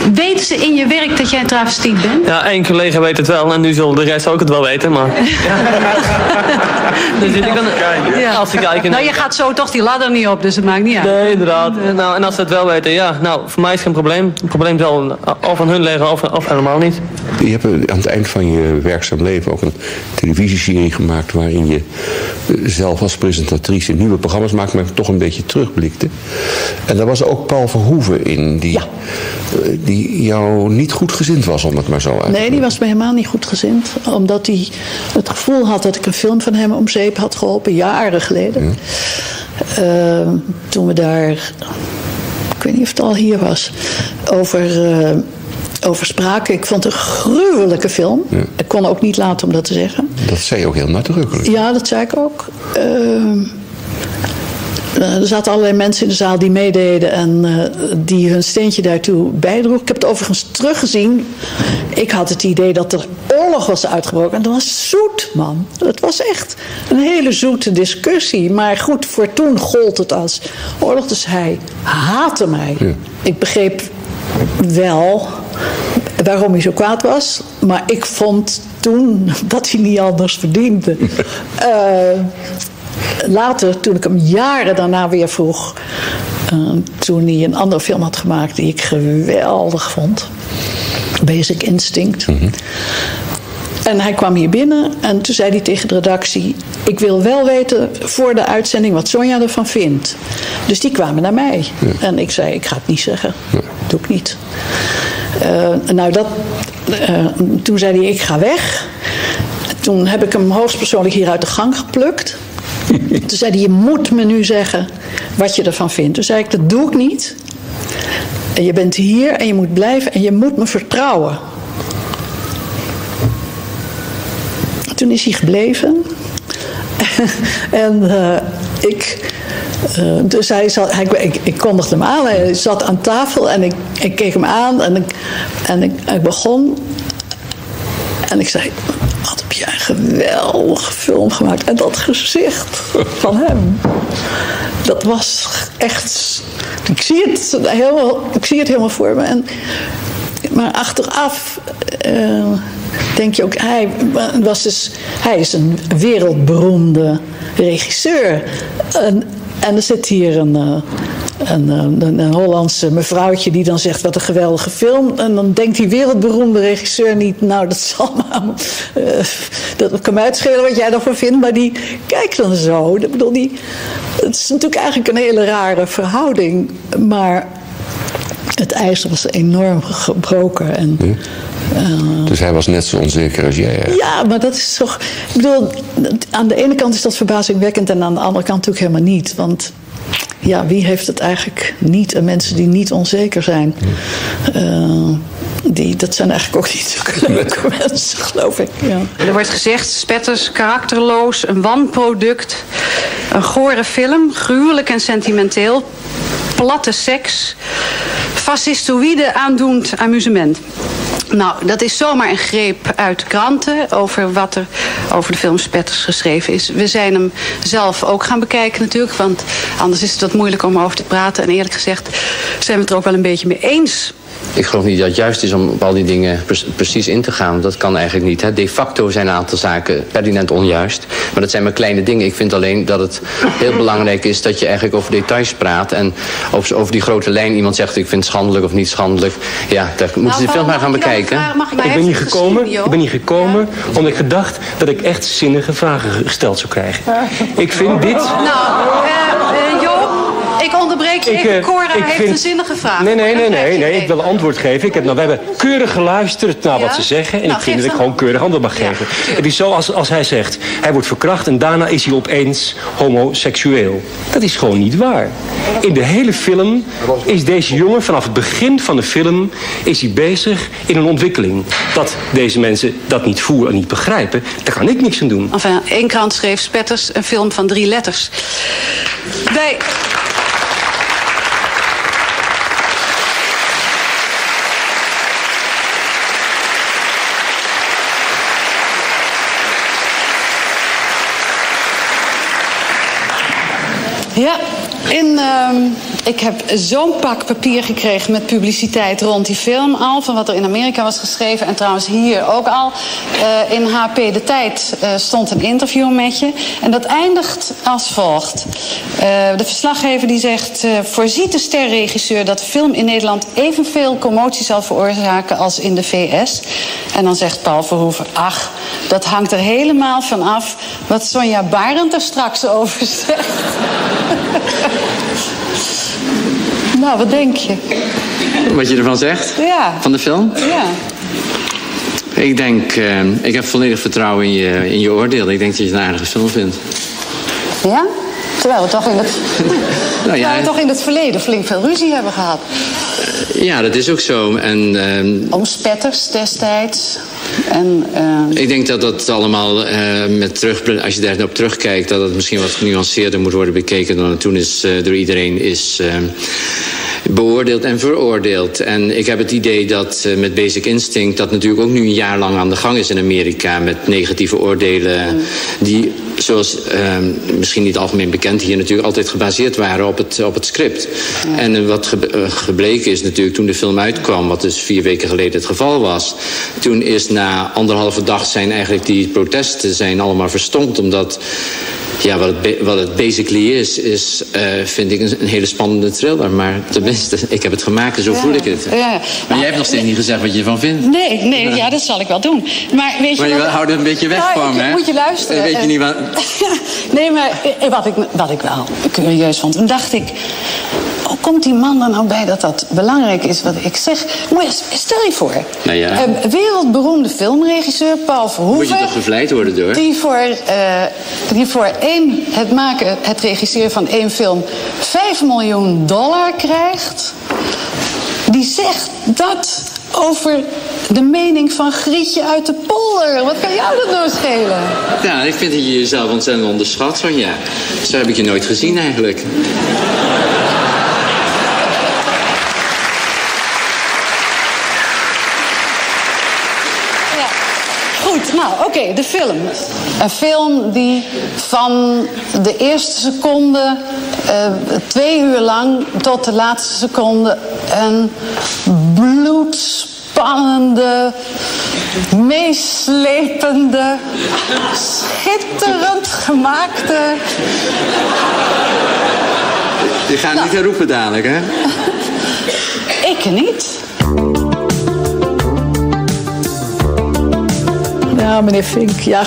Weten ze in je werk dat jij een travestiet bent? Ja, één collega weet het wel en nu zullen de rest ook het wel weten, maar... Dus ik kan, als ze kijken... Nou, je gaat zo toch die ladder niet op, dus het maakt niet uit. Nee, inderdaad. Nou, en als ze het wel weten, ja, nou, voor mij is het geen probleem. Het probleem zal of aan hun liggen of helemaal niet. Je hebt aan het eind van je werkzaam leven ook een televisieserie gemaakt waarin je zelf als presentatrice nieuwe programma's maakt, maar toch een beetje terugblikte. En daar was ook Paul Verhoeven in, die jou niet goed gezind was, om het maar zo uit te zeggen. Nee, die was me helemaal niet goed gezind. Omdat hij het gevoel had dat ik een film van hem om zeep had geholpen, jaren geleden. Ja. Toen we daar, ik weet niet of het al hier was, over spraken. Ik vond het een gruwelijke film. Ja. Ik kon ook niet laten om dat te zeggen. Dat zei je ook heel nadrukkelijk. Ja, dat zei ik ook. Er zaten allerlei mensen in de zaal die meededen en die hun steentje daartoe bijdroegen. Ik heb het overigens teruggezien. Ik had het idee dat er oorlog was uitgebroken. En dat was zoet, man. Het was echt een hele zoete discussie. Maar goed, voor toen gold het als oorlog. Dus hij haatte mij. Ja. Ik begreep wel waarom hij zo kwaad was. Maar ik vond toen dat hij niet anders verdiende. Later, toen ik hem jaren daarna weer vroeg, toen hij een andere film had gemaakt die ik geweldig vond, Basic Instinct. Mm-hmm. En hij kwam hier binnen en toen zei hij tegen de redactie: ik wil wel weten voor de uitzending wat Sonja ervan vindt. Dus die kwamen naar mij. Ja. En ik zei: ik ga het niet zeggen. Ja. Doe ik niet. Toen zei hij: ik ga weg. Toen heb ik hem hoogstpersoonlijk hier uit de gang geplukt. Toen zei hij: je moet me nu zeggen wat je ervan vindt. Toen zei ik: dat doe ik niet. En je bent hier en je moet blijven en je moet me vertrouwen. Toen is hij gebleven. En dus ik kondigde hem aan. Hij zat aan tafel en ik keek hem aan en ik begon. En ik zei: wat heb jij een geweldige film gemaakt. En dat gezicht van hem, dat was echt... Ik zie het helemaal voor me. Maar achteraf denk je ook... Hij is een wereldberoemde regisseur. En er zit hier een Hollandse mevrouwtje die dan zegt: wat een geweldige film. En dan denkt die wereldberoemde regisseur niet: nou, dat zal maar... dat kan mij uitschelen wat jij ervan vindt. Maar die kijkt dan zo. Ik bedoel, het is natuurlijk eigenlijk een hele rare verhouding. Maar het ijs was enorm gebroken. En, dus hij was net zo onzeker als jij. Hè? Ja, maar dat is toch... Ik bedoel, aan de ene kant is dat verbazingwekkend en aan de andere kant natuurlijk helemaal niet. Want ja, wie heeft het eigenlijk niet? En mensen die niet onzeker zijn, dat zijn eigenlijk ook niet zulke leuke mensen, geloof ik. Ja. Er wordt gezegd: Spetters, karakterloos, een wanproduct, een gore film, gruwelijk en sentimenteel, platte seks, fascistoïde aandoend amusement. Nou, dat is zomaar een greep uit de kranten over wat er over de film Spetters geschreven is. We zijn hem zelf ook gaan bekijken natuurlijk, want anders is het wat moeilijk om over te praten. En eerlijk gezegd zijn we het er ook wel een beetje mee eens. Ik geloof niet dat het juist is om op al die dingen precies in te gaan. Dat kan eigenlijk niet. Hè. De facto zijn een aantal zaken pertinent onjuist. Maar dat zijn maar kleine dingen. Ik vind alleen dat het heel belangrijk is dat je eigenlijk over details praat. En over die grote lijn iemand zegt: ik vind het schandelijk of niet schandelijk. Ja, daar moeten ze de film maar gaan bekijken. Ik ben hier gekomen omdat ik gedacht dat ik echt zinnige vragen gesteld zou krijgen. Ik vind dit... Ik onderbreek even. Cora heeft een zinnige vraag. Nee. Ik wil antwoord geven. We hebben keurig geluisterd naar wat ze zeggen. En ik vind dat ik gewoon keurig antwoord mag geven. Het is zo als hij zegt: hij wordt verkracht en daarna is hij opeens homoseksueel. Dat is gewoon niet waar. In de hele film is deze jongen, vanaf het begin van de film, is hij bezig in een ontwikkeling. Dat deze mensen dat niet voelen en niet begrijpen, daar kan ik niks aan doen. Enfin, één krant schreef: Spetters, een film van 3 letters. Wij... Ja, ik heb zo'n pak papier gekregen met publiciteit rond die film al, van wat er in Amerika was geschreven. En trouwens hier ook al. In HP De Tijd stond een interview met je. En dat eindigt als volgt. De verslaggever die zegt: voorziet de sterregisseur dat de film in Nederland evenveel commotie zal veroorzaken als in de VS? En dan zegt Paul Verhoeven: ach, dat hangt er helemaal van af wat Sonja Barend er straks over zegt. Nou, wat denk je? Wat je ervan zegt? Ja. Van de film? Ja. Ik denk, ik heb volledig vertrouwen in je oordeel. Ik denk dat je het een aardige film vindt. Ja? Terwijl we toch in het, nou ja, toch in het verleden flink veel ruzie hebben gehad. Ja, dat is ook zo. En, om spetters destijds. En, ik denk dat dat allemaal, als je daarop terugkijkt, dat het misschien wat genuanceerder moet worden bekeken dan het toen is, door iedereen is beoordeeld en veroordeeld. En ik heb het idee dat met Basic Instinct, dat natuurlijk ook nu een jaar lang aan de gang is in Amerika met negatieve oordelen die, zoals misschien niet algemeen bekend, hier natuurlijk altijd gebaseerd waren op het script. Ja. En wat gebleken is natuurlijk toen de film uitkwam, wat dus 4 weken geleden het geval was, toen is na 1,5 dag zijn eigenlijk die protesten zijn allemaal verstomd, omdat ja, wat het basically is vind ik een hele spannende thriller. Maar tenminste, ik heb het gemaakt en zo voel ik het. Ja. Maar jij hebt nog steeds niet gezegd wat je ervan vindt. Nee, ja, dat zal ik wel doen. Maar weet je houdt het een beetje weg van me, hè? Moet je luisteren. Weet je niet wat... Nee, maar wat ik wel curieus vond. Toen dacht ik, hoe komt die man er nou bij dat belangrijk is wat ik zeg? Stel je voor, nou ja. Wereldberoemde filmregisseur Paul Verhoeven. Moet je toch gevleid worden door? Die voor het regisseren van 1 film $5 miljoen krijgt. Die zegt dat over de mening van Grietje uit de polder. Wat kan jou dat nou schelen? Ja, ik vind dat je jezelf ontzettend onderschat, Sonja. Zo heb ik je nooit gezien eigenlijk. Goed, nou oké, de film. Een film die van de eerste seconde 2 uur lang tot de laatste seconde een bloedspannende, meeslepende, schitterend gemaakte... Je gaat niet gaan roepen dadelijk, hè? Ik niet. Ja, meneer Vink, ja.